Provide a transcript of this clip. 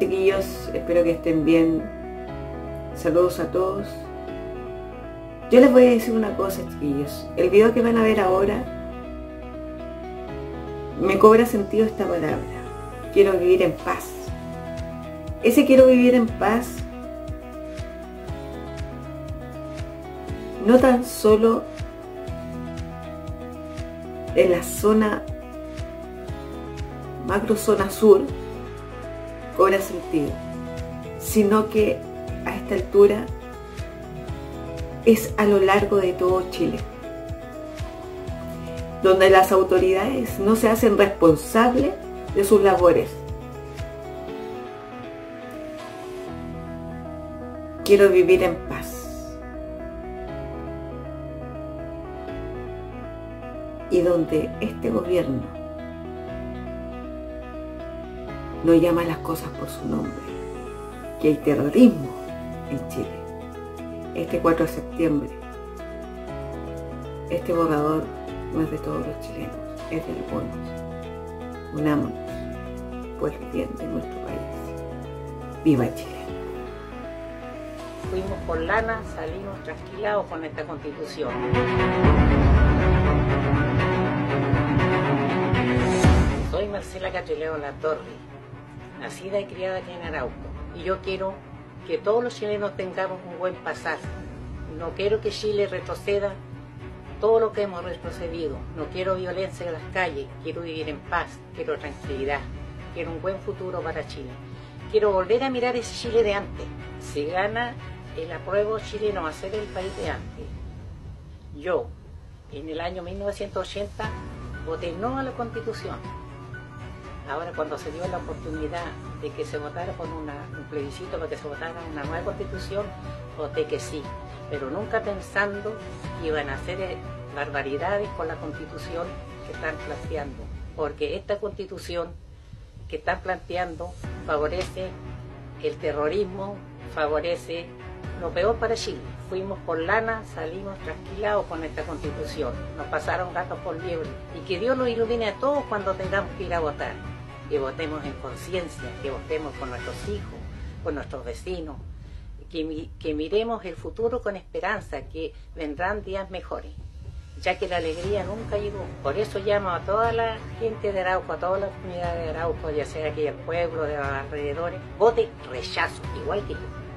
chiquillos, espero que estén bien. Saludos a todos. Yo les voy a decir una cosa, chiquillos. El video que van a ver ahora me cobra sentido esta palabra. Quiero vivir en paz. Ese quiero vivir en paz no tan solo en la zona, macro zona sur, cobra sentido, sino que a esta altura es a lo largo de todo Chile, donde las autoridades no se hacen responsables de sus labores. Quiero vivir en paz. Y donde este gobierno no llama las cosas por su nombre, que hay terrorismo en Chile. Este 4 de septiembre, este borrador no es de todos los chilenos, es de algunos. Unámonos por el bien de nuestro país. ¡Viva Chile! Fuimos por lana, salimos trasquilados con esta Constitución. Soy Marcela Catrileo Latorre, nacida y criada aquí en Arauco, y yo quiero que todos los chilenos tengamos un buen pasar. No quiero que Chile retroceda todo lo que hemos retrocedido. No quiero violencia en las calles, quiero vivir en paz, quiero tranquilidad, quiero un buen futuro para Chile. Quiero volver a mirar ese Chile de antes. Si gana el apruebo, Chile no va a ser el país de antes. Yo, en el año 1980, voté no a la Constitución. Ahora, cuando se dio la oportunidad de que se votara por un plebiscito para que se votara una nueva Constitución, voté que sí, pero nunca pensando que iban a hacer barbaridades con la Constitución que están planteando, porque esta Constitución que están planteando favorece el terrorismo, favorece lo peor para Chile. Fuimos por lana, salimos trasquilados con esta Constitución, nos pasaron gatos por liebre, y que Dios nos ilumine a todos cuando tengamos que ir a votar. Que votemos en conciencia, que votemos por nuestros hijos, por nuestros vecinos, que miremos el futuro con esperanza, que vendrán días mejores, ya que la alegría nunca llegó. Por eso llamo a toda la gente de Arauco, a toda la comunidad de Arauco, ya sea aquí el pueblo, de los alrededores, vote rechazo, igual que yo.